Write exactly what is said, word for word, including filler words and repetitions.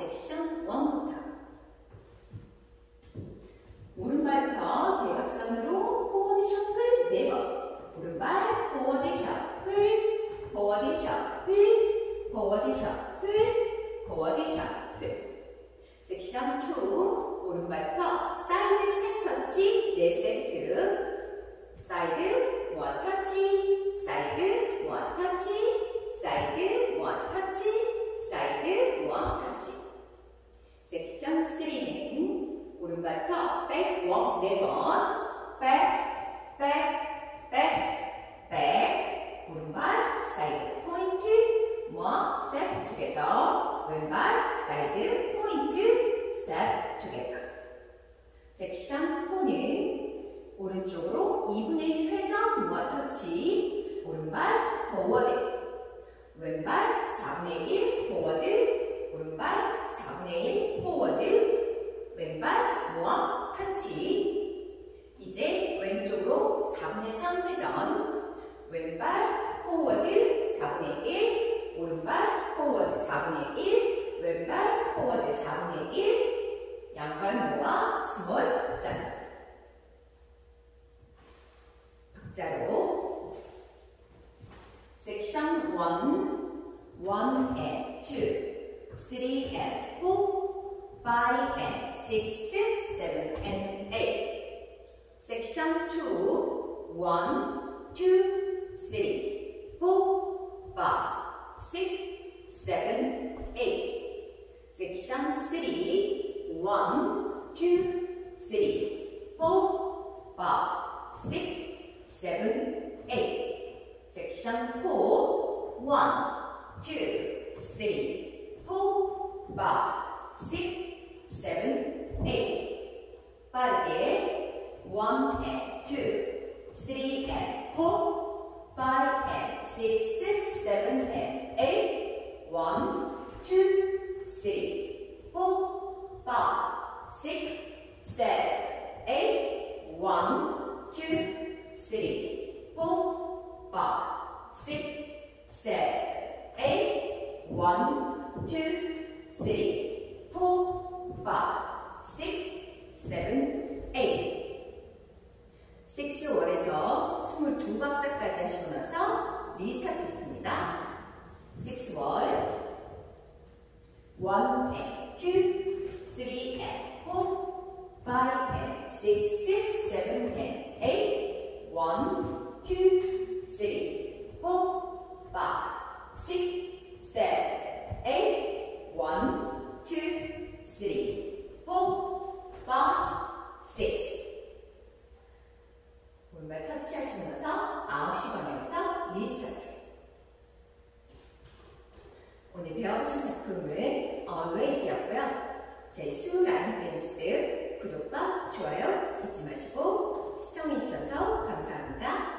섹션 일부터 오른발부터 대각선으로 포워드 셔플 네 번. 오른발 포워드 셔플, 포워드 셔플, 포워드 셔플, 포워드 셔플. 섹션 이 오른발부터 사이드 스텝 터치 네 세트. 사이드 일 터치, 사이드 일 터치, 사이드 일 터치, 사이드 일 터치. 섹션 삼는 오른발부터 백워크 네 번. 백, 백, 백, 백. 오른발 사이드 포인트 원 스텝 투게더. 왼발 사이드 포인트 스텝 투게더. 섹션 사는 오른쪽으로 이분의 일 회전 원 터치. 오른발 포워드. 왼발 사분의 일 포워드. 오른발 사분의 일 포워드. 왼발 원 터치. 이제 왼쪽으로 사분의 삼 회전. 왼발 포워드 사분의 일. 오른발 포워드 사분의 일. 왼발 포워드 사분의 일. 양발 모아 스몰 박자. 박자로 섹션 일, 일 and two, three and four, five and six, seven and eight. 섹션 two, one, two, three, four, five, six, seven, eight. 섹션 three, one, two, three, four, five, six, seven, eight. 섹션 four, one, two, three, four, five, six, seven, eight. 빠르게 one and two, three and four, five and six, seven and eight. one, two, three, four, five, six, seven, eight. one, two, three, four, five, six, seven, eight. one, two, three, four, five, six, seven, eight. six 월에서 이십이 박자까지 하시고 나서 리스타트했습니다. six 월 one and two, three and four, five and six, seven and eight. one, two, three, four, five, six, seven, eight. one, two, three, four, five, six. 오른발 터치하시면서 아홉 시 방향에서 리스타트. 오늘 배워보신 작품은 Always였고요. 저희 수라인댄스 구독과 좋아요 잊지 마시고 시청해주셔서 감사합니다.